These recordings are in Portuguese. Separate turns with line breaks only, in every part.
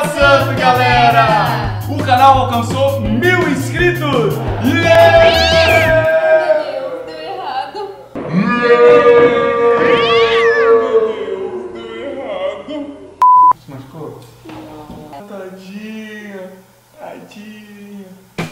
What's up, galera? O canal alcançou 1000 inscritos! Yeah!
Meu Deus, deu errado.
Se machucou? Não. Tadinha, tadinha.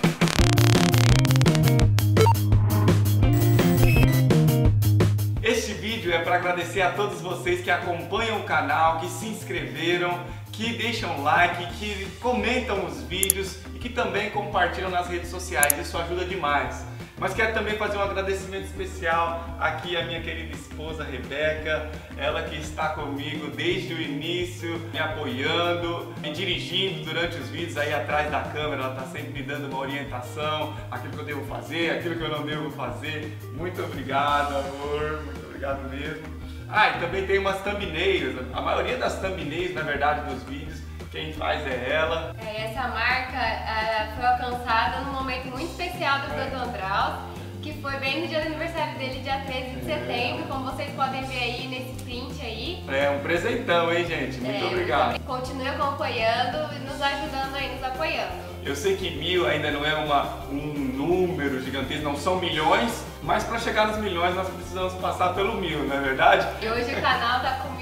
Este vídeo é para agradecer a todos vocês que acompanham o canal, que se inscreveram, que deixam like, que comentam os vídeos e que também compartilham nas redes sociais. Isso ajuda demais. Mas quero também fazer um agradecimento especial aqui à minha querida esposa Rebeca, ela que está comigo desde o início, me apoiando, me dirigindo durante os vídeos aí atrás da câmera. Ela está sempre me dando uma orientação, aquilo que eu devo fazer, aquilo que eu não devo fazer. Muito obrigado, amor, muito obrigado mesmo. Ah, e também tem umas thumbnails, a maioria das thumbnails, na verdade, dos vídeos, quem faz é ela.
Essa marca foi alcançada num momento muito especial do Dr. Andraus, que foi bem no dia do aniversário dele, dia 13 de setembro, como vocês podem ver aí nesse print aí.
É um presentão, hein, gente? Muito obrigado.
Continue acompanhando e nos ajudando aí, nos apoiando.
Eu sei que 1000 ainda não é um número gigantesco, não são milhões, mas para chegar nos milhões nós precisamos passar pelo 1000, não é verdade?
E hoje o canal tá com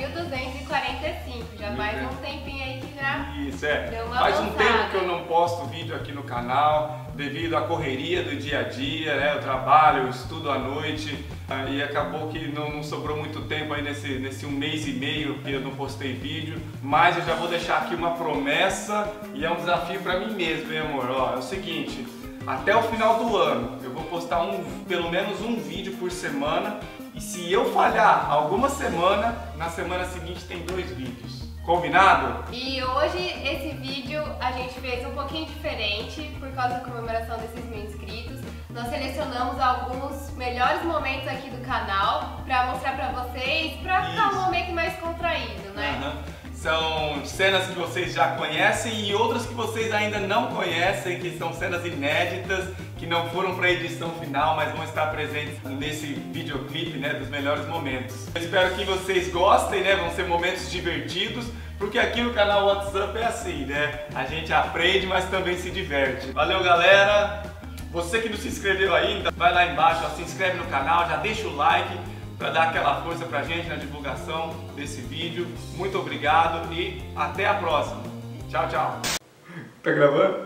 1245, já faz um tempinho aí que já deu uma
faz
avançada.
Um tempo que eu não posto vídeo aqui no canal, devido à correria do dia a dia, né? Eu trabalho, eu estudo à noite, e acabou que não sobrou muito tempo aí nesse 1 mês e meio que eu não postei vídeo, mas eu já vou deixar aqui uma promessa e é um desafio para mim mesmo, hein, amor? Ó, é o seguinte, até o final do ano eu vou postar pelo menos um vídeo por semana, e se eu falhar alguma semana, na semana seguinte tem 2 vídeos. Combinado?
E hoje esse vídeo a gente fez um pouquinho diferente por causa da comemoração desses 1000 inscritos. Nós selecionamos alguns melhores momentos aqui do canal pra mostrar pra vocês, pra ficar um momento mais contraído, né?
São cenas que vocês já conhecem e outras que vocês ainda não conhecem, que são cenas inéditas, que não foram para a edição final, mas vão estar presentes nesse videoclipe, né, dos melhores momentos. Eu espero que vocês gostem, né, vão ser momentos divertidos, porque aqui no canal What's Up é assim, né, a gente aprende, mas também se diverte. Valeu, galera! Você que não se inscreveu ainda, vai lá embaixo, ó, se inscreve no canal, já deixa o like, para dar aquela força pra gente na divulgação desse vídeo. Muito obrigado e até a próxima. Tchau, tchau. Tá gravando?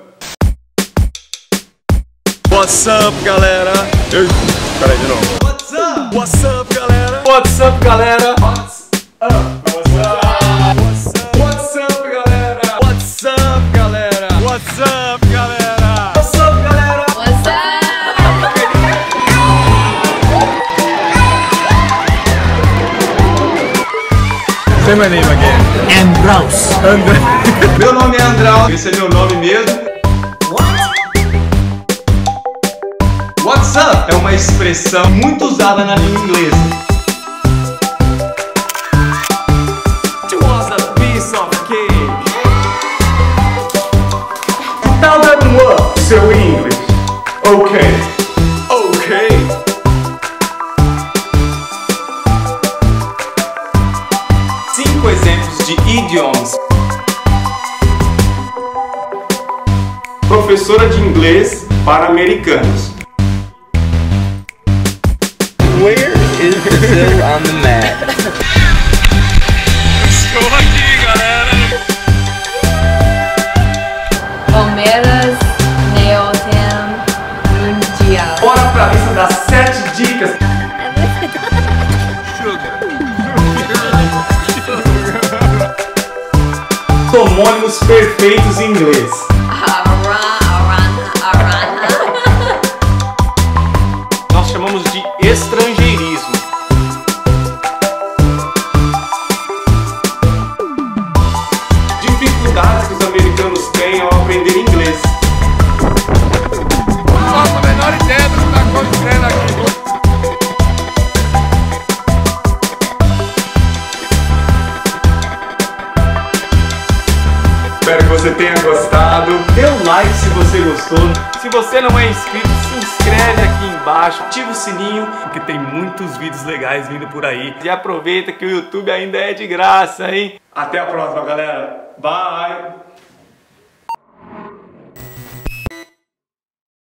What's up, galera? Peraí, de novo.
What's up?
What's up, galera?
What's up, galera? What's up? What's up, galera?
What's up, galera? What's up, galera?
What's up, galera?
What's up?
Say my name again. Andraus.
Meu nome é Andraus, esse é meu nome mesmo. What's up? É uma expressão muito usada na língua inglesa.
It was a piece of cake.
Tell them what? Seu inglês. Ok.
Okay.
Exemplos de idioms. Professora de inglês para americanos.
Where is Brazil on the map?
Estou aqui, galera.
Palmeiras, Neotem, Mundial.
Bora pra lista das 7 dicas. Homônimos perfeitos em inglês. Nós chamamos de estrangeirismo. Dificuldades que os americanos têm ao aprender inglês.
Não faço a menor ideia do que está acontecendo aqui.
Espero que você tenha gostado. Dê um like se você gostou. Se você não é inscrito, se inscreve aqui embaixo. Ativa o sininho, porque tem muitos vídeos legais vindo por aí. E aproveita que o YouTube ainda é de graça, hein? Até a próxima, galera. Bye!